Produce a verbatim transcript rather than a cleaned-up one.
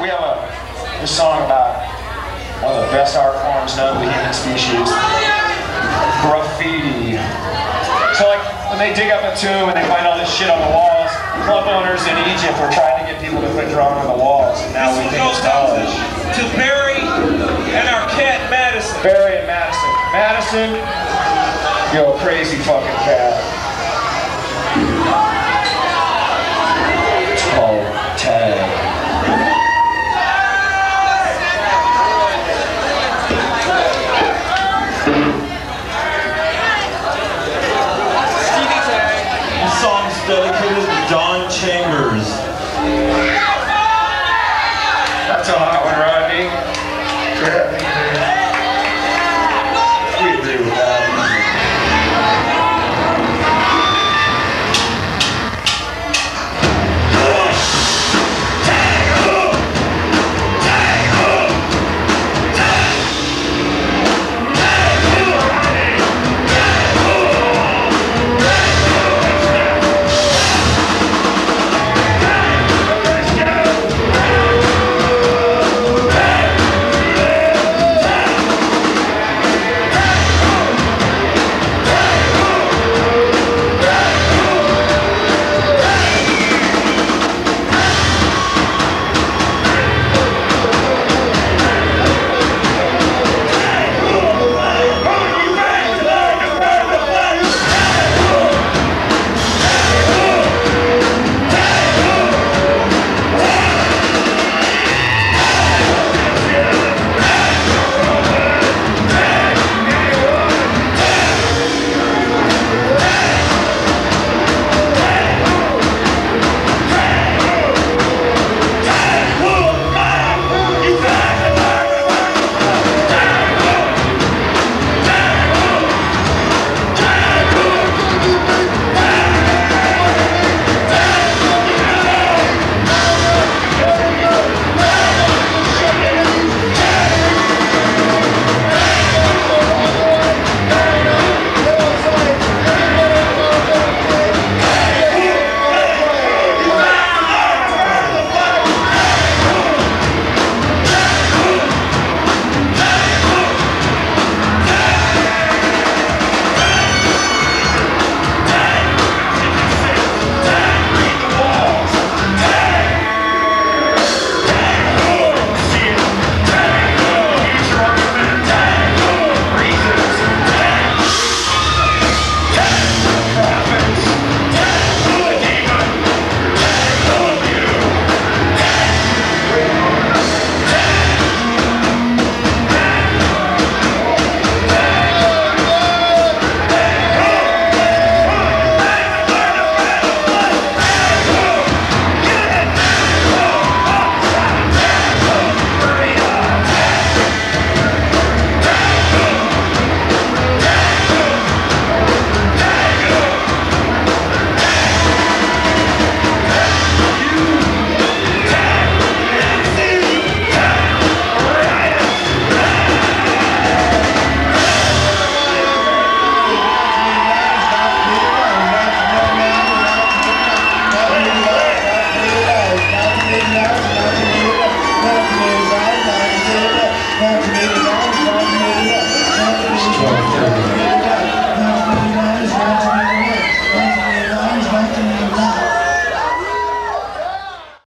we have a, a song about one of the best art forms known to the human species, graffiti. So like, when they dig up a tomb and they find all this shit on the walls, club owners in Egypt were trying to get people to quit drawing on the walls, and now we think it's knowledge. To Barry and our cat Madison. Barry and Madison. Madison, yo, crazy fucking cat. It's called Tag. This song's dedicated to Don Chambers. That's a hot one, Rodney. Yeah.